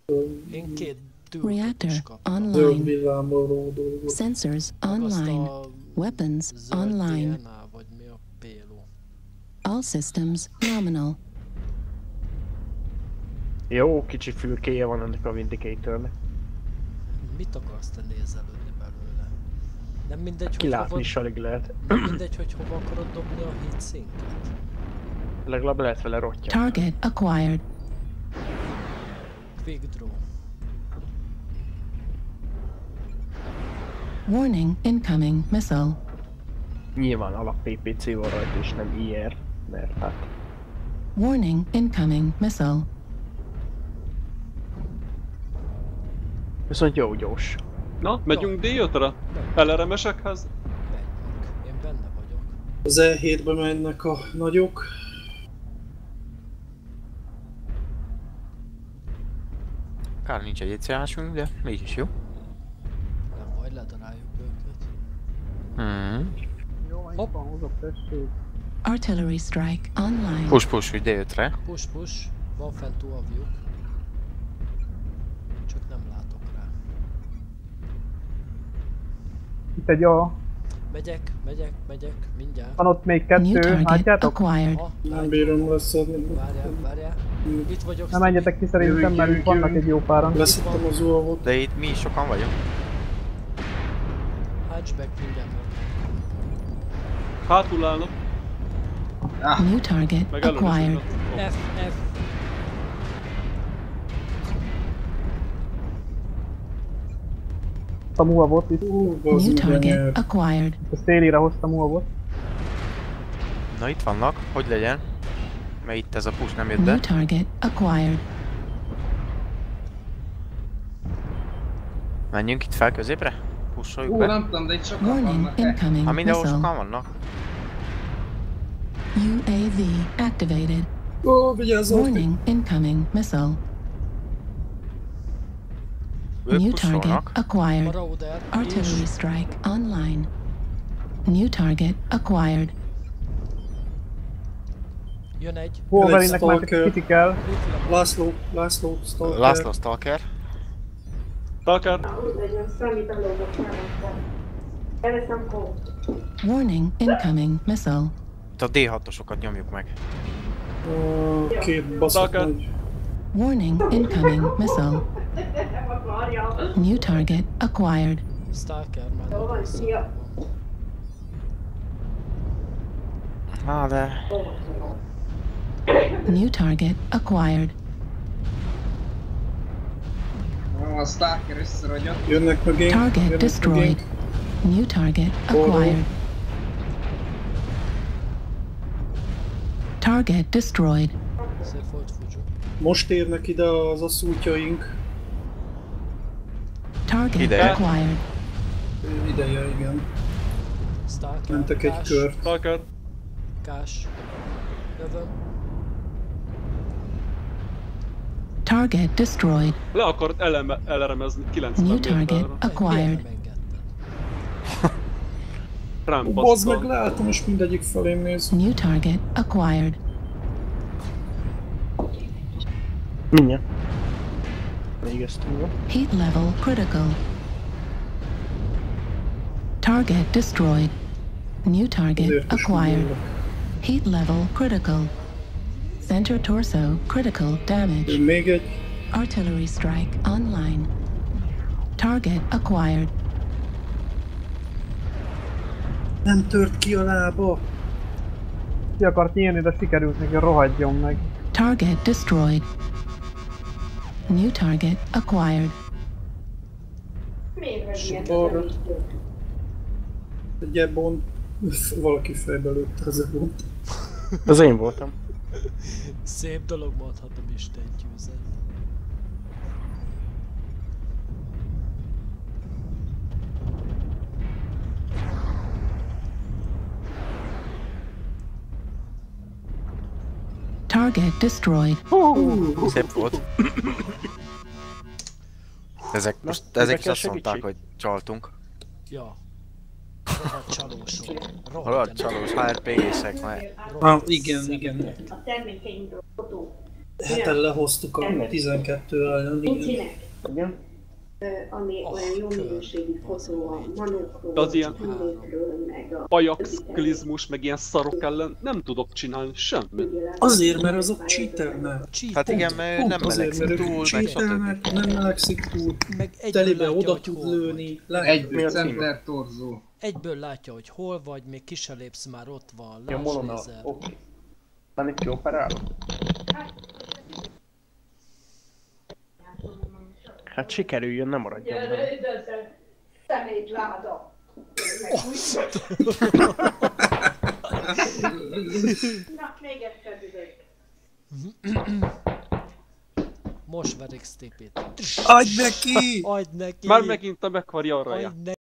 Én két Reactor is kaptam. Zöld online. villámmal dolgot. Sensors Meg azt online. a Weapons zöld online. DNA, vagy mi a péló. All systems nominal. Jó, kicsi fülkéje van ennek a Vindicatornek. Mit akarsz te nézelődni belőle? Nem mindegy, hogy Kilátni hova, is alig lehet. nem mindegy, hogy hova akarod dobni a heatsinket. Legalább lehet vele rottyant. Target acquired. Quick draw. Warning incoming missile. Nyilván alap PPC van rajta és nem IR, mert hát... Warning incoming missile. Viszont jó gyors. Na, megyünk D5-re? LRM-esekhez? Menjünk. Én benne vagyok. Az E7-be mennek a nagyok. Kár nincs egy ECA-sunk, de mégis jó. Nem baj, ledaráljuk őket. Jó, Hopp. van, hozok, tessék. Artillery strike online. Push, hogy D5-re. Push. Van fent túlavjuk. Csak nem látok rá. Itt egy A. Megyek, mindjárt. Van ott még New kettő, target látjátok? acquired. Nem bírom leszedni. Várjál. Itt vagyok. Nem menjetek ki szerintem, mert itt vannak egy jó páran. Leszedtem az UAV-ot. De itt mi is sokan vagyunk. Hatchback mindjárt. Hátul állnak. New target Meg acquired. előre. F. Hoztam UAV-ot itt. New target acquired. A szélére hoztam UAV-ot. Na itt vannak, hogy legyen? Mert itt ez a push nem jött be. New target acquired. Menjünk itt fel középre? Pusoljuk be? Nem tudom, de itt sokan Warning vannak. incoming Ha mindenhol missile. sokan vannak. UAV activated. Ó, vigyázzal! Warning incoming missile. Ők New target pusolnak. acquired. Marauder. Artillery strike online. New target acquired. Jön egy. Wolverine-nek már Stalker. kiti kell. László, Stalker. László Stalker. Stalker. Warning incoming missile. Itt a D6-osokat nyomjuk meg. Két baszott Stalker. nagy. Warning incoming missile. New target acquired. Stalker már nagyon vissza. De... New target acquired. A Stalker összeragyott. Jönnek megint. Target destroyed. New target acquired. Target destroyed. Szép volt Fujo. Most érnek ide az asszútjaink. Target Ide. acquired. Ideje, igen. Stalker. Mentek egy Kás, kört. Stalker. Kás. Jövöm. Target destroyed. Le akart LRM-ezni 90 New target méterre. acquired. Miért nem engedted? Rám Bazd meg, basztal. látom, és mindegyik felém néz. New target acquired. Mindjárt. Még ezt túl. Heat level critical. Target destroyed. New target Ezért is acquired. mindegyik. Heat level critical. Center torso critical damage. Még egy. Artillery strike online. Target acquired. Nem tört ki a lába. Ki akart nyílni, de sikerült neki, rohadjon meg. Target destroyed. New target acquired. Arra. Egy ebon. Valaki fejbe lőtte az ebont. Az én voltam. Szép dolog, mondhatom istentyűzet. Target destroyed. Szép volt. Ezek most ezekkel is azt mondták, segítség. hogy csaltunk. Ja. Rohadt csalósok. Rohadt csalós HRPG-szek már. Igen. A termékeinkről fotó. Heten lehoztuk a 12 ellen, igen. Nincsenek, Igen? ami olyan jó minőségű fotó a manókról, De az ilyen- hüllőkről, meg a... Pajaxklizmus, meg ilyen szarok ellen nem tudok csinálni semmit. Azért, mert azok cheaternek. Hát igen, mert ő nem Azért, melegszik mert ők túl, meg cheaternek, stb. nem melegszik túl, Meg egyből telibe látja, oda hogy tud hol lőni. Mi Egyből a címe? center torzó. Egyből látja, hogy hol vagy, még ki se lépsz, már ott van. Ja, Molona, Láslézer. oké. Van itt kioperáló? Hát sikerüljön, nem maradjon meg. Szemétláda. Na, még egyszer üveg. Most verik Stipit. Adj neki! Adj neki! Már megint a megvarja arra. Adj neki!